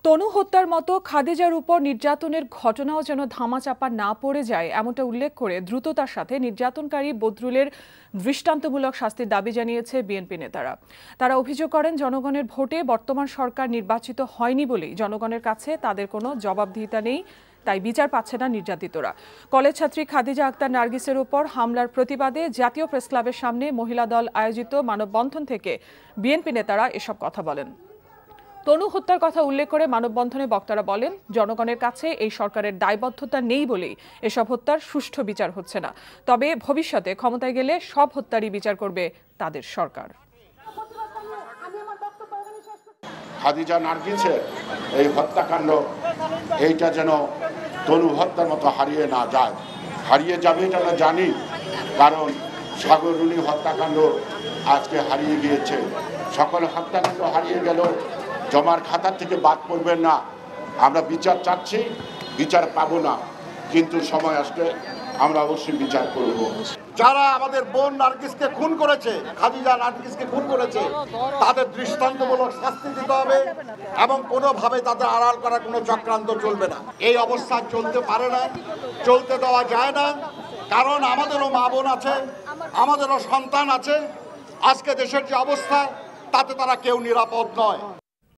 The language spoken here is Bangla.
তনু হত্যার মতো খাদিজার উপর নির্যাতনের ঘটনাও যেন ধামাচাপা না পড়ে যায় এমনটা উল্লেখ করে দ্রুততার সাথে নির্যাতনকারী বদরুলের দৃষ্টান্তমূলক শাস্তির দাবি জানিয়েছে বিএনপি নেতারা। তারা অভিযোগ করেন জনগণের ভোটে বর্তমান সরকার নির্বাচিত হয়নি বলেই জনগণের কাছে তাদের কোনো জবাবদিহিতা নেই, তাই বিচার পাচ্ছে না নির্যাতিতরা। কলেজ ছাত্রী খাদিজা আক্তার নার্গিসের উপর হামলার প্রতিবাদে জাতীয় প্রেসক্লাবের সামনে মহিলা দল আয়োজিত মানববন্ধন থেকে বিএনপি নেতারা এসব কথা বলেন। তনু হত্যার কথা উল্লেখ করে মানববন্ধনে বক্তারা বলেন, জনগণের কাছে এই সরকারের দায়বদ্ধতা নেই বলেই এসব হত্যার সুষ্ঠু বিচার হচ্ছে না। তবে ভবিষ্যতে ক্ষমতায় গেলে সব হত্যারই বিচার করবে তাদের সরকার। খাদিজা নার্গিসের এই হত্যাকাণ্ড এইটা যেন তনু হত্যার মতো হারিয়ে না যায়, হারিয়ে যাবে এটা আমরা জানি, কারণ সাগররুনি হত্যাকাণ্ড আজকে হারিয়ে গিয়েছে। সকল হত্যাকাণ্ড হারিয়ে গেল, জমার খাতার থেকে বাদ পড়বেন না। আমরা বিচার চাচ্ছি, বিচার পাবো না, কিন্তু সময় আসলে আমরা অবশ্যই বিচার করব। যারা আমাদের বোন নার্গিসকে খুন করেছে, খাদিজা নার্গিসকে খুন করেছে, তাদের দৃষ্টান্তমূলক শাস্তি দিতে হবে এবং কোনোভাবে তাদের আড়াল করার কোনো চক্রান্ত চলবে না। এই অবস্থা চলতে পারে না, চলতে দেওয়া যায় না, কারণ আমাদেরও মা বোন আছে, আমাদেরও সন্তান আছে। আজকে দেশের যে অবস্থা, তাতে তারা কেউ নিরাপদ নয়।